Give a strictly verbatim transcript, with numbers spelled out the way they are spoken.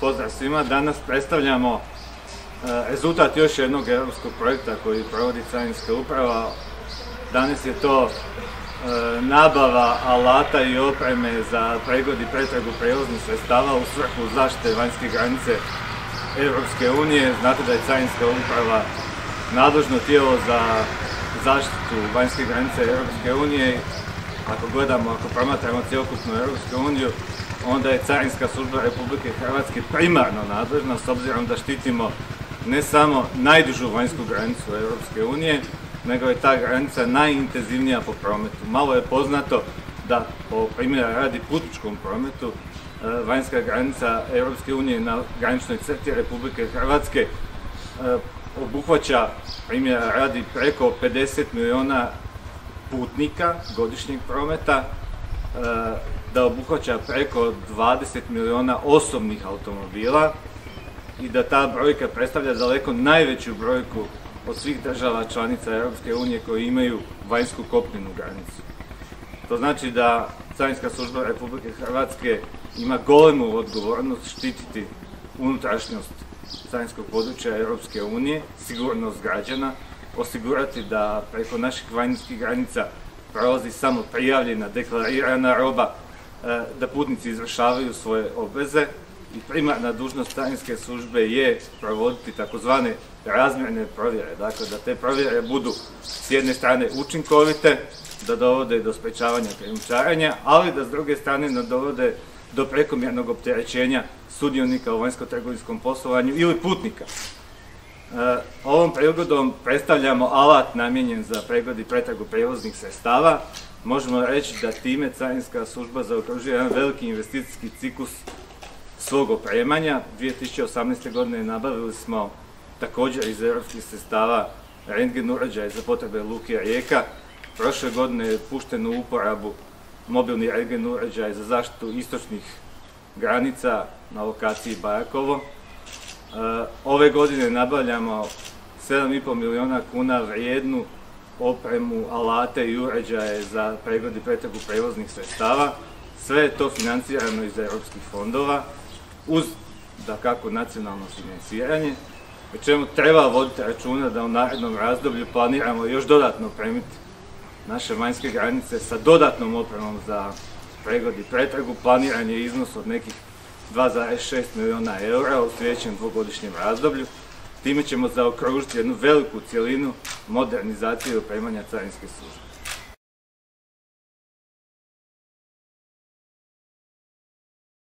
Pozdrav svima, danas predstavljamo rezultat još jednog europskog projekta koji provodi Carinska uprava. Danas je to nabava alata i opreme za pregled i pretragu prijevoznih sredstava u svrhu zaštite vanjske granice Europske unije. Znate da je Carinska uprava nadležno tijelo za zaštitu vanjske granice Europske unije. Ako gledamo, ako promatramo cjelokupnu Europsku uniju, onda je Carinska služba Republike Hrvatske primarno nadležna, s obzirom da štitimo ne samo najdužu vanjsku granicu Europske unije, nego je ta granica najintenzivnija po prometu. Malo je poznato da, po primjera radi putničkom prometu, vanjska granica Europske unije na graničnoj crti Republike Hrvatske obuhvaća, primjera radi, preko pedeset milijuna putnika godišnjeg prometa, da obuhvaća preko dvadeset milijuna osobnih automobila i da ta brojka predstavlja daleko najveću brojku od svih država članica Europske unije koji imaju vanjsku kopnenu granicu. To znači da Carinska služba Republike Hrvatske ima golemu odgovornost štititi unutrašnjost carinskog područja Europske unije, sigurnost građana, osigurati da preko naših vanjskih granica prolazi samo prijavljena, deklarirana roba, da putnici izvršavaju svoje obveze i primarna dužnost carinske službe je provoditi takozvane razmjerne provjere. Dakle, da te provjere budu s jedne strane učinkovite, da dovode do sprečavanja krijumčarenja, ali da s druge strane ne dovode do prekomjernog opterećenja sudionika u vanjsko-trgovinskom poslovanju ili putnika. Ovom prigodom predstavljamo alat namijenjen za pregled i pretragu prijevoznih sredstava. Možemo reći da time Carinska služba zaokružuje jedan veliki investicijski ciklus svog opremanja. dvije tisuće osamnaeste. godine nabavili smo također iz europskih sredstava rentgen uređaj za potrebe Luke Rijeka. Prošle godine je pušten u uporabu mobilni rentgen uređaj za zaštitu istočnih granica na lokaciji Bajakovo. Ove godine nabavljamo sedam i pol milijuna kuna vrijednu opremu, alate i uređaje za pregled i pretragu prijevoznih sredstava. Sve je to financirano iz europskih fondova, uz, dakako, nacionalno financiranje, o čemu treba voditi računa da u narednom razdoblju planiramo još dodatno opremiti naše vanjske granice sa dodatnom opremom za pregled i pretragu. Planiran je iznos od nekih dva zarez šest milijuna eura u sljedećem dvogodišnjem razdoblju. Time ćemo zaokružiti jednu veliku cjelinu modernizacije i opremanja carinske službe.